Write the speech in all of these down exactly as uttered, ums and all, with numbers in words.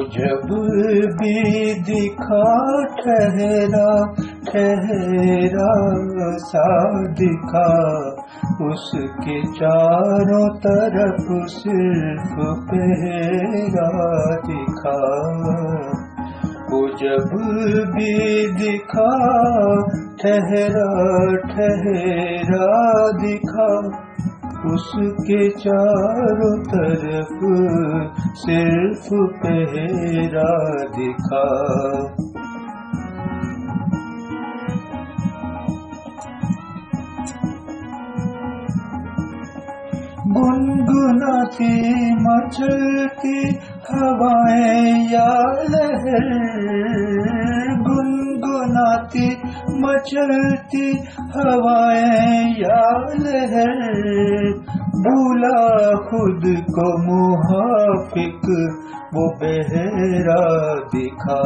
जब भी दिखा ठहरा ठहरा सा दिखा, उसके चारों तरफ सिर्फ पहरा दिखा। वो जब भी दिखा ठहरा ठहरा दिखा, उसके चारों तरफ सिर्फ पहरा दिखा। गुनगुनाती मचलती हवाएं या लहर, गुनगुनाती मचलती हवाएं या लहर, भूला खुद को मुहाफिक वो बहरा दिखा।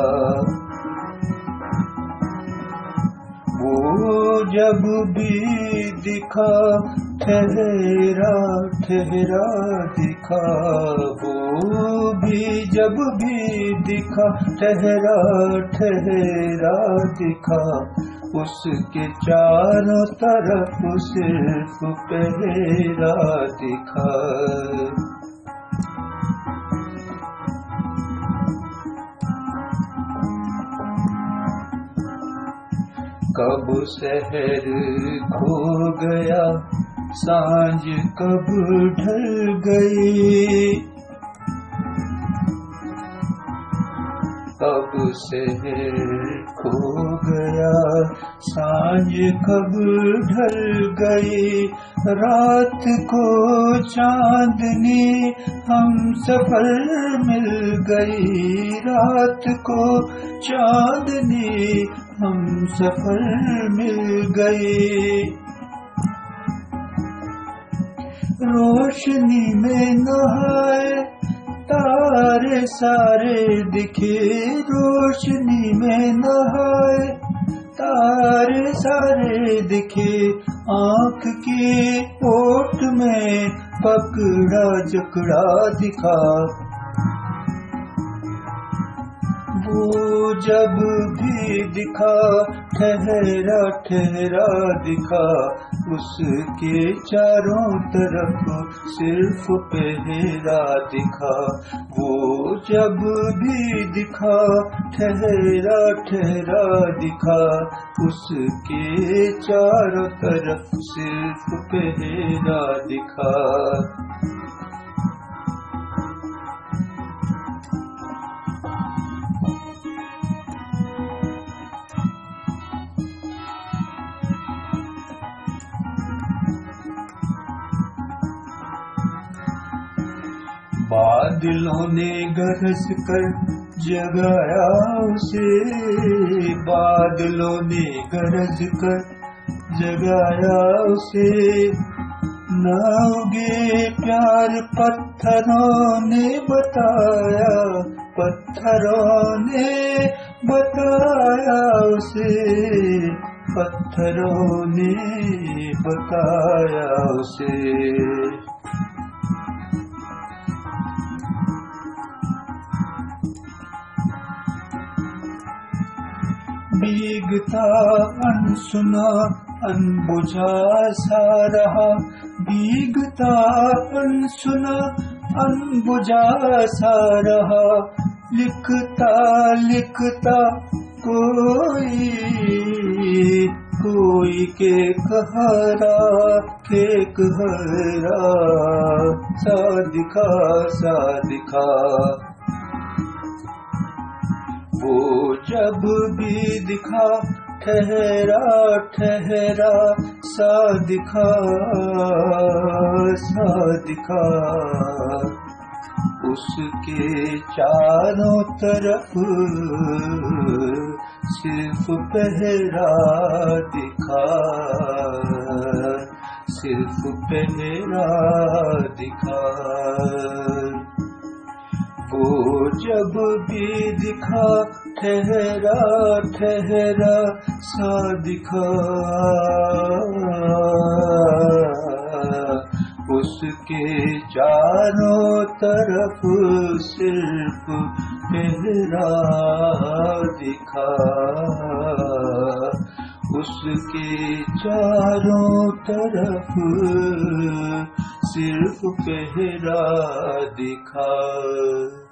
वो जब भी दिखा ठहरा ठहरा दिखा, वो भी जब भी दिखा ठहरा ठहरा दिखा, उसके चारों तरफ सिर्फ पहरा दिखा। कब शहर खो गया, सांझ कब ढल गई, कब शहर खो गया, सांझ कब ढल गई, रात को चांदनी हम सफर मिल गई, रात को चांदनी हम सफर मिल गई। रोशनी में नहाए तारे सारे दिखे, रोशनी में नहाए तारे सारे दिखे, आँख की ओट में पकड़ा जकड़ा दिखा। वो जब भी दिखा ठहरा ठहरा दिखा, उसके चारों तरफ सिर्फ पहरा दिखा। वो जब भी दिखा ठहरा ठहरा दिखा, उसके चारों तरफ सिर्फ पहरा दिखा। बादलों ने गरज कर जगाया उसे, बादलों ने गरज कर जगाया उसे, न उगे प्यार पत्थरों ने बताया, पत्थरों ने बताया उसे, पत्थरों ने बताया उसे। भीगता अनसुना अनबुझा सा रहा, भीगता अनसुना अनबुझा सा रहा, लिखता लिखता कोई कोई के कहरा के कहरा सा दिखा सा दिखा। वो जब भी दिखा ठहरा ठहरा सा दिखा सा दिखा, उसके चारों तरफ सिर्फ पहरा दिखा, सिर्फ पहरा दिखा। वो जब भी दिखा ठहरा ठहरा सा दिखा, उसके चारों तरफ सिर्फ पहरा दिखा, उसके चारों तरफ सिर्फ पहरा दिखा।